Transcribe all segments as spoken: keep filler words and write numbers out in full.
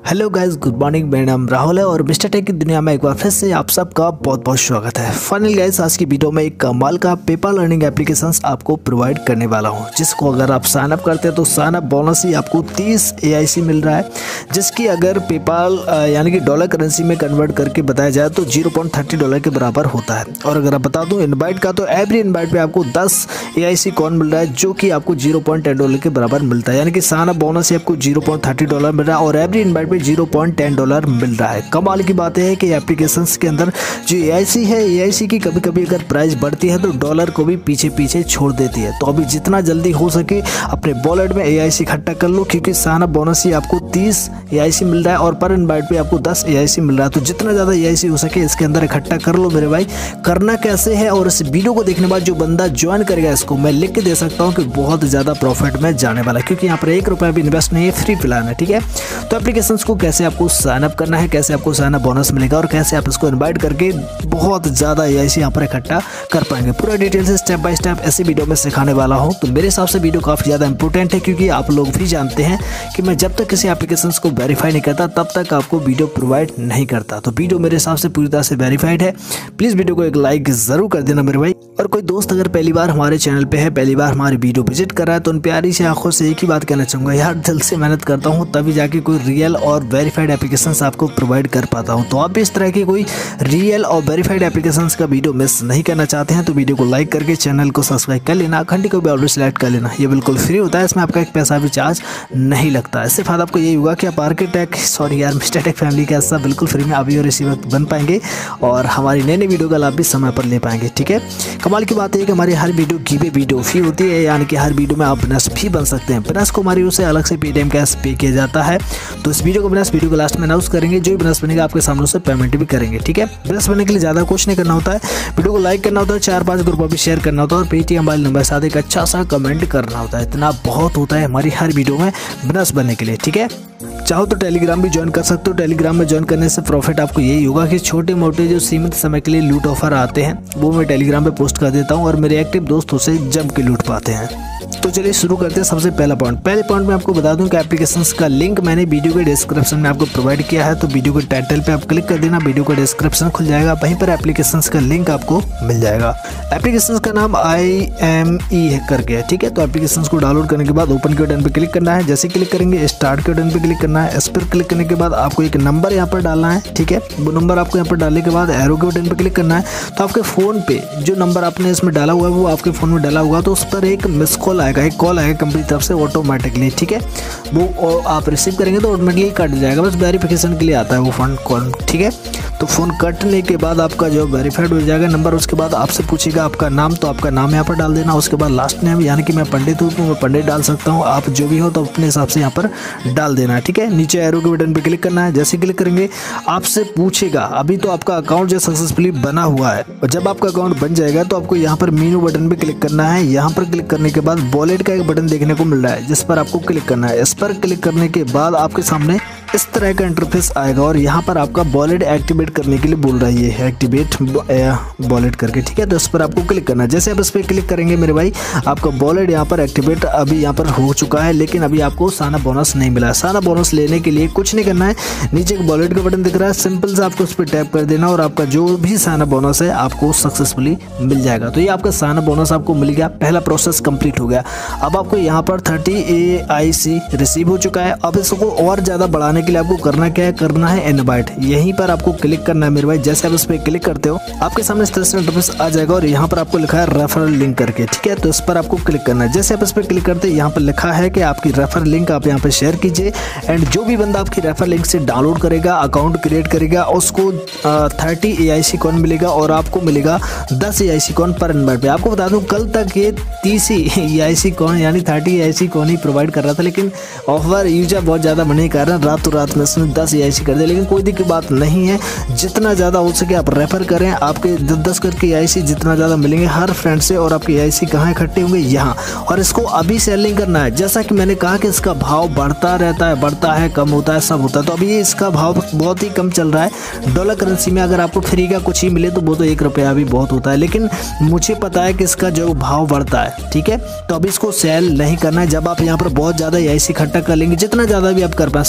Hello guys, good morning. मेरा नाम राहुल है और मिस्टर टेक की दुनिया में एक बार फिर से आप सबका बहुत बहुत स्वागत है। फाइनली गाइस, आज की वीडियो में एक कमाल का पेपाल अर्निंग एप्लीकेशंस आपको प्रोवाइड करने वाला हूं, जिसको अगर आप साइन अप करते हैं तो साइन अप बोनस ही आपको तीस ए आई सी मिल रहा है, जिसकी अगर पेपाल यानी कि डॉलर करेंसी में कन्वर्ट करके बताया जाए तो जीरो पॉइंट थर्टी डॉलर के बराबर होता है। और अगर आप बता दूँ इनवाइट का, तो एवरी इनवाइट पे आपको दस ए आई सी कॉइन मिल रहा है, जो कि आपको जीरो पॉइंट टेन डॉलर के बराबर मिलता है। यानी कि साइन अप बोनस ही आपको जीरो पॉइंट थर्टी डॉलर मिल रहा है और एवरी इनवाइट पे जीरो पॉइंट टेन डॉलर मिल रहा है। कमाल की बात है कि एप्लीकेशंस के अंदर जो ए आई सी है, ए आई सी की कभी कभी अगर प्राइस बढ़ती है तो डॉलर को भी पीछे पीछे छोड़ देती है। तो अभी जितना जल्दी हो सके अपने वॉलेट में ए आई सी इकट्ठा कर लो, क्योंकि साइन अप बोनस ही आपको तीस ए आई सी मिल रहा है और पर इनवाइट पे आपको दस ए आई सी मिल रहा है। तो जितना ज़्यादा ए आई सी हो सके इसके अंदर इकट्ठा कर लो मेरे भाई। करना कैसे है और इस वीडियो को देखने के बाद जो बंदा ज्वाइन करेगा, इसको मैं लिख के दे सकता हूँ कि बहुत ज़्यादा प्रॉफिट में जाने वाला है, क्योंकि यहाँ पर एक रुपया भी इन्वेस्ट नहीं है, फ्री प्लान है। ठीक है, तो एप्लीकेशंस को कैसे आपको साइन अप करना है, कैसे आपको साइन अप बोनस मिलेगा और कैसे आप इसको इनवाइट करके बहुत ज़्यादा ए आई सी यहाँ पर इकट्ठा कर पाएंगे, पूरा डिटेल से स्टेप बाय स्टेप ऐसी वीडियो में सिखाने वाला हूँ। तो मेरे हिसाब से वीडियो काफ़ी ज़्यादा इंपॉर्टेंट है, क्योंकि आप लोग भी जानते हैं कि मैं जब तक किसी एप्लीकेशंस को वेरीफाई नहीं करता तब तक आपको वीडियो प्रोवाइड नहीं करता। तो वीडियो मेरे हिसाब से पूरी तरह से वेरीफाइड है। प्लीज़ वीडियो को एक लाइक ज़रूर कर देना मेरे भाई। और कोई दोस्त अगर पहली बार हमारे चैनल पे है, पहली बार हमारी वीडियो विजिट कर रहा है, तो उन प्यारी से आंखों से एक ही बात कहना चाहूँगा, यार दिल से मेहनत करता हूँ तभी जाके कोई रियल और वेरीफाइड एप्लीकेशंस आपको प्रोवाइड कर पाता हूँ। तो आप भी इस तरह की कोई रियल और वेरीफाइड एप्लीकेशंस का वीडियो मिस नहीं करना चाहते हैं तो वीडियो को लाइक करके चैनल को सब्सक्राइब कर लेना, घंटी को भी ऑलरेडी सेलेक्ट कर लेना। ये बिल्कुल फ्री होता है, इसमें आपका एक पैसा भी चार्ज नहीं लगता। इससे फायदा आपको यही होगा कि आप आर्किटेक सॉरी यार मिस्टर टेक फैमिली का हिस्सा बिल्कुल फ्री में अभी और इसी वक्त बन पाएंगे और हमारी नई नई वीडियो का लाभ भी समय पर ले पाएंगे। ठीक है, कमाल की बात है कि हमारी हर वीडियो गिवे वीडियो फ्री होती है, यानी कि हर वीडियो में आप बोनस भी बन सकते हैं। बोनस को हमारी उसे अलग से पेटीएम कैश पे किया जाता है। तो इस वीडियो को बोनस वीडियो को लास्ट में अनाउंस करेंगे, जो बोनस बनेगा आपके सामने से पेमेंट भी करेंगे। ठीक है, बोनस बनने के लिए ज़्यादा कुछ नहीं करना होता है, वीडियो को लाइक करना होता है, चार पाँच ग्रुपों पर शेयर करना होता है और पेटीएम मोबाइल नंबर साथ एक अच्छा सा कमेंट करना होता है। इतना बहुत होता है हमारी हर वीडियो में बोनस बनने के लिए। ठीक है, चाहो तो टेलीग्राम भी ज्वाइन कर सकते हो। टेलीग्राम में ज्वाइन करने से प्रॉफिट आपको यही होगा कि छोटे मोटे जो सीमित समय के लिए लूट ऑफर आते हैं वो मैं टेलीग्राम पे पोस्ट कर देता हूँ और मेरे एक्टिव दोस्त उसे जम के लूट पाते हैं। तो चलिए शुरू करते हैं। सबसे पहला पॉइंट पहले पॉइंट में आपको बता दूं कि एप्लीकेशंस का लिंक मैंने वीडियो के डिस्क्रिप्शन में आपको प्रोवाइड किया है। तो वीडियो के टाइटल पे आप क्लिक कर देना, वीडियो का डिस्क्रिप्शन खुल जाएगा, वहीं पर एप्लीकेशंस का लिंक आपको मिल जाएगा। एप्लीकेशंस का नाम आई एम ई करके है। ठीक है, तो एप्लीकेशंस को डाउनलोड करने के बाद ओपन के बटन पर क्लिक करना है। जैसे क्लिक करेंगे स्टार्ट के बटन पर क्लिक करना है। इस पर क्लिक करने के बाद आपको एक नंबर यहाँ पर डालना है। ठीक है, वो नंबर आपको यहाँ पर डालने के बाद एरो के बटन पर क्लिक करना है। तो आपके फोन पे जो नंबर आपने इसमें डाला हुआ है वो आपके फोन में डाला हुआ, तो उस पर एक मिस कॉल आएगा, एक कॉल आएगा कंपनी तरफ से ऑटोमेटिकली। ठीक है, वो आप रिसीव करेंगे तो ऑटोमेटिकली कट जाएगा, बस वेरिफिकेशन के लिए आता है वो फंड कॉल। ठीक है, तो फ़ोन कटने के बाद आपका जो वेरीफाइड हो जाएगा नंबर, उसके बाद आपसे पूछेगा आपका नाम, तो आपका नाम यहाँ पर डाल देना। उसके बाद लास्ट नेम, यानी कि मैं पंडित हूँ तो मैं पंडित डाल सकता हूँ, आप जो भी हो तो अपने हिसाब से यहाँ पर डाल देना है। ठीक है, नीचे एरो के बटन पर क्लिक करना है। जैसे क्लिक करेंगे आपसे पूछेगा, अभी तो आपका अकाउंट जो सक्सेसफुली बना हुआ है, और जब आपका अकाउंट बन जाएगा तो आपको यहाँ पर मेनू बटन पर क्लिक करना है। यहाँ पर क्लिक करने के बाद वॉलेट का एक बटन देखने को मिल रहा है, जिस पर आपको क्लिक करना है। इस पर क्लिक करने के बाद आपके सामने इस तरह का इंटरफेस आएगा और यहाँ पर आपका वॉलेट एक्टिवेट करने के लिए बोल रहा है, ये है एक्टिवेट वॉलेट करके। ठीक है, तो इस पर आपको क्लिक करना है। जैसे आप इस पर क्लिक करेंगे मेरे भाई, आपका वॉलेट यहाँ पर एक्टिवेट अभी यहाँ पर हो चुका है, लेकिन अभी आपको साना बोनस नहीं मिला है। साना बोनस लेने के लिए कुछ नहीं करना है, नीचे एक वॉलेट का बटन दिख रहा है, सिंपल से आपको उस पर टैप कर देना और आपका जो भी साना बोनस है आपको सक्सेसफुली मिल जाएगा। तो ये आपका साना बोनस आपको मिल गया, पहला प्रोसेस कंप्लीट हो गया। अब आपको यहाँ पर thirty A I C receive हो चुका है। अब इसको और ज़्यादा बढ़ाने के लिए आपको करना क्या है, करना है इनवाइट। यहीं पर आपको क्लिक करना है मेरे भाई। जैसे आप इस पर क्लिक करते हो आपके सामने इस तरह से इंटरफेस आ जाएगा और यहाँ पर आपको लिखा है रेफरल लिंक करके। ठीक है, तो इस पर आपको क्लिक करना है। जैसे आप इस पर क्लिक करते हैं यहाँ पर लिखा है कि आपकी रेफर लिंक आप यहाँ पर शेयर कीजिए, एंड जो भी बंदा आपकी रेफर लिंक से डाउनलोड करेगा, अकाउंट क्रिएट करेगा, उसको thirty A I C coin मिलेगा और आपको मिलेगा दस ए आई सी कॉइन पर इनवाइट पे। आपको बता दूं कल तक ये तीस ए आई सी कॉइन यानी thirty A I C coin ही प्रोवाइड कर रहा था, लेकिन ऑफर यूजर बहुत ज़्यादा बनने के कारण रातों रात में उसने दस ए आई सी कर दिया। लेकिन कोई दिक्कत बात नहीं है, जितना ज़्यादा हो सके आप रेफर करें, आपके दस दस करके ए आई सी जितना ज़्यादा मिलेंगे हर फ्रेंड से, और आपके ए आई सी कहाँ इकट्ठे होंगे यहाँ। और इसको अभी सेलिंग करना है। जैसा कि मैंने कहा कि इसका भाव बढ़ता रहता है, बढ़ता है, कम होता है, सब होता है। तो अभी इसका भाव बहुत ही कम चल रहा है डॉलर करेंसी में। अगर आपको फ्री का कुछ ही मिले तो वो तो एक रुपया भी बहुत होता है, लेकिन मुझे पता है कि इसका जो भाव बढ़ता है। ठीक है, तो अभी इसको सेल नहीं करना है। जब आप यहाँ पर बहुत ज़्यादा ए आई सी इकट्ठा कर लेंगे, जितना ज़्यादा भी आप कर पाए, सारा का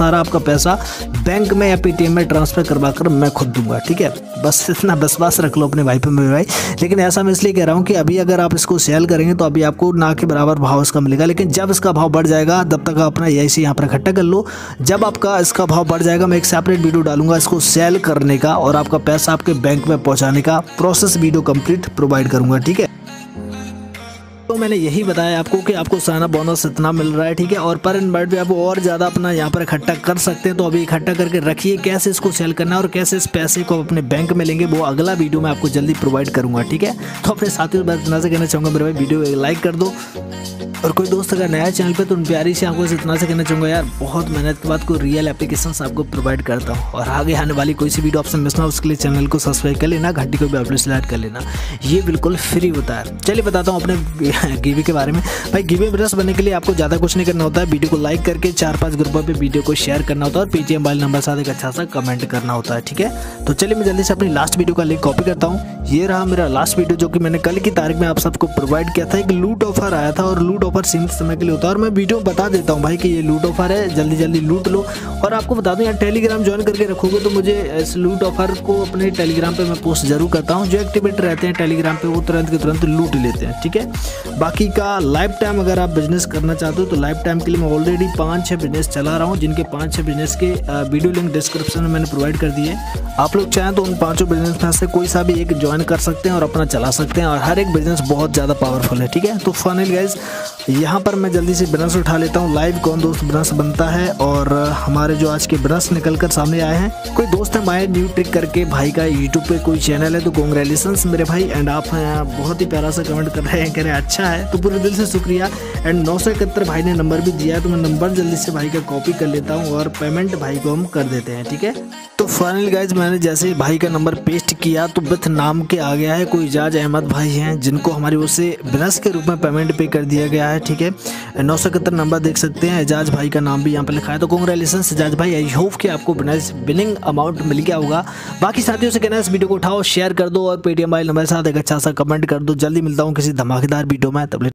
सारा आपका पैसा बैंक में या पेटीएम में ट्रांसफर करवा कर मैं खुद दूंगा, ठीक है। बस इतना विश्वास रख लो अपने भाई पे मेरे भाई। लेकिन ऐसा मैं इसलिए कह रहा हूँ कि अभी अगर आप इसको सेल करेंगे तो अभी आपको ना के बराबर भाव इसका मिलेगा, लेकिन जब इसका भाव बढ़ जाएगा तब तक आप अपना यही से यहाँ पर इकट्ठा कर लो। जब आपका इसका भाव बढ़ जाएगा मैं एक सेपरेट वीडियो डालूंगा इसको सेल करने का और आपका पैसा आपके बैंक में पहुँचाने का प्रोसेस वीडियो कंप्लीट प्रोवाइड करूँगा, ठीक है। तो मैंने यही बताया आपको कि आपको साइनअप बोनस इतना मिल रहा है, ठीक है, और पर इनवाइट पे आप और ज़्यादा अपना यहाँ पर इकट्ठा कर सकते हैं। तो अभी इकट्ठा करके रखिए, कैसे इसको सेल करना है और कैसे इस पैसे को अपने बैंक में लेंगे वो अगला वीडियो मैं आपको जल्दी प्रोवाइड करूँगा, ठीक है। तो अपने साथियों से इतना से कहना चाहूँगा मेरे भाई वीडियो एक लाइक कर दो, और कोई दोस्त अगर नया चैनल पे तो उन प्यारी से आपको इतना से कहना चाहूँगा यार बहुत मेहनत के बाद कोई रियल एप्लीकेशंस आपको प्रोवाइड करता हूँ, और आगे आने वाली कोई सी वीडियो ऑप्शन मिस ना उसके लिए चैनल को सब्सक्राइब कर लेना, घंटी को भी अपने सिलेक्ट कर लेना, ये बिल्कुल फ्री होता है। चलिए बताता हूँ अपने गिवे के बारे में। भाई गिवे ब्रश बनने के लिए आपको ज़्यादा कुछ नहीं करना होता है, वीडियो को लाइक करके चार पाँच ग्रुपों पर वीडियो को शेयर करना होता है और पेटीएम मोबाइल नंबर साथ एक अच्छा सा कमेंट करना होता है, ठीक है। तो चलिए मैं जल्दी से अपनी लास्ट वीडियो का लिंक कॉपी करता हूँ। ये रहा मेरा लास्ट वीडियो जो कि मैंने कल की तारीख में आप सबको प्रोवाइड किया था। एक लूट ऑफर आया था और लूट ऑफर सीमित समय के लिए होता है, और मैं वीडियो बता देता हूँ भाई कि ये लूट ऑफर है, जल्दी जल्दी लूट लो। और आपको बता दूं यार टेलीग्राम ज्वाइन करके रखोगे तो मुझे इस लूट ऑफर को अपने टेलीग्राम पे मैं पोस्ट जरूर करता हूँ। जो एक्टिवेट रहते हैं टेलीग्राम पे वो तुरंत के तुरंत लूट लेते हैं, ठीक है। बाकी का लाइफ टाइम अगर आप बिजनेस करना चाहते हो तो लाइफ टाइम के लिए मैं ऑलरेडी पाँच छः बिजनेस चला रहा हूँ, जिनके पाँच छः बिजनेस के वीडियो लिंक डिस्क्रिप्शन में मैंने प्रोवाइड कर दिए। आप लोग चाहें तो उन पाँचों बिजनेस में से कोई सा भी एक ज्वाइन कर सकते हैं और अपना चला सकते हैं, और हर एक बिजनेस बहुत ज़्यादा पावरफुल है, ठीक है। तो फाइनली गाइज यहाँ पर मैं जल्दी से बिजनेस उठा लेता हूँ लाइव कौन दोस्त बिजनेस बनता है, और हमारे जो आज के बिजनेस निकल कर सामने आए हैं। कोई दोस्त है माय न्यू ट्रिक करके भाई का यूट्यूब पे कोई चैनल है, तो कॉन्ग्रेचुलेशंस मेरे भाई। एंड आप बहुत ही प्यारा सा कमेंट कर रहे हैं, कह रहे हैं अच्छा है, तो पूरे दिल से शुक्रिया। एंड नौ सौ इकहत्तर भाई ने नंबर भी दिया है, तो मैं नंबर जल्दी से भाई का कॉपी कर लेता हूँ और पेमेंट भाई को हम कर देते हैं, ठीक है। तो फाइनल गाइज मैंने जैसे भाई का नंबर पेस्ट किया तो विथ नाम के आ गया है, कोई इजाज अहमद भाई हैं जिनको हमारी ओर से बिजनेस के रूप में पेमेंट पे कर दिया गया है, ठीक है। नौ सौ इकहत्तर नंबर देख सकते हैं, एजाज भाई का नाम भी यहाँ पे लिखा है। तो कांग्रेचुलेशंस एजाज भाई, आई होप कि आपको बिजनेस विनिंग अमाउंट मिल गया होगा। बाकी साथियों से कहना है इस वीडियो को उठाओ, शेयर कर दो और पेटीएम मोबाइल नंबर के साथ एक अच्छा सा कमेंट कर दो। जल्दी मिलता हूँ किसी धमाकेदार वीडियो में, तब